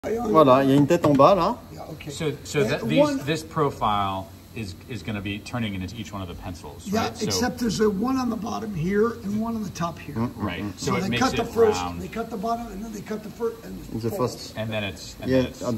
Voilà, il y a une tête en bas là. Yeah, okay. So this profile is going to be turning into each one of the pencils, yeah, right? except there's a one on the bottom here and one on the top here. Right. So it they makes cut the it first, round. they cut the bottom, and then they cut the first, and The first. And then it's Yeah,